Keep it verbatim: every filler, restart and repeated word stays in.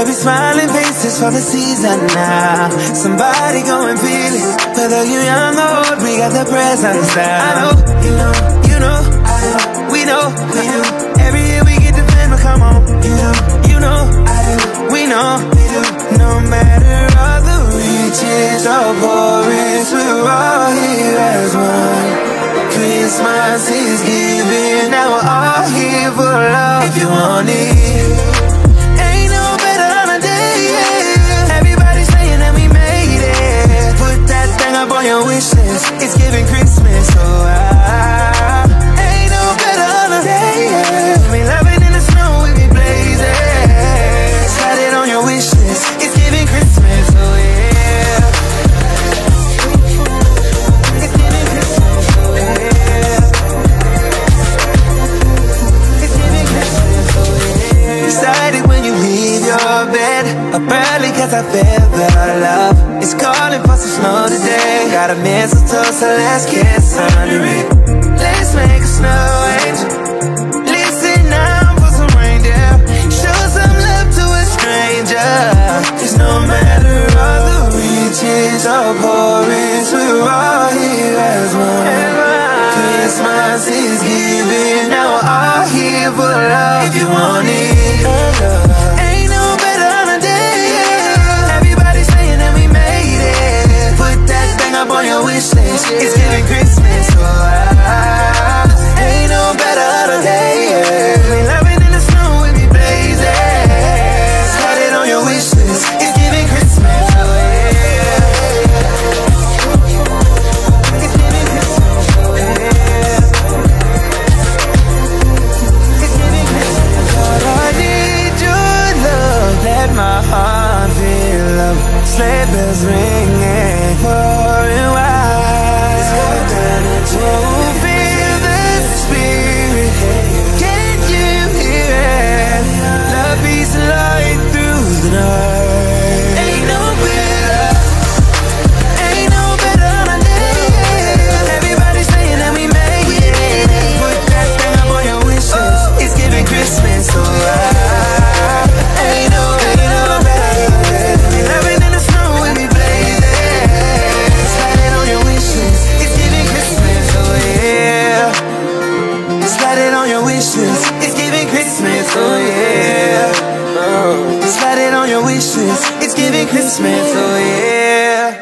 There'll be smiling faces for the season now. Somebody go and feel it. Whether you're young or old, we got the presence now. I know, you know, you know, I know, we know, we do. Every year we get the film, come on. You know, you know, I do, we know, we do. No matter all the riches or poorest, we're all here as one. Christmas is giving, now we're all here for love. If you want it, ain't no better holiday, yeah. Everybody's saying that we made it. Put that thing up on your wish list. It's giving Christmas, so I ain't no better holiday, yeah. We loving in the snow, we be blazing. Slide it on your wish list. It's giving Christmas, so yeah. Up early cause I feel the love. It's calling for some snow today. Got a mistletoe, so let's get under it. Let's make a snow angel. Listen now for some reindeer. Show some love to a stranger. Cause no matter all the riches or poorest, we're all here as one. Christmas is giving, now we're all here for love. If you want it, on your wish list. It's giving Christmas, so I ain't no better holiday, yeah. We loving in the snow, we be blazing. Slide it on your wish list. It's giving Christmas, so yeah. It's giving Christmas, so yeah. It's giving Christmas. Lord, I need your love. Let my heart feel love. Sleigh bells ringing for it's giving Christmas, oh yeah. Oh. Slide it on your wish list. It's giving Christmas, oh yeah.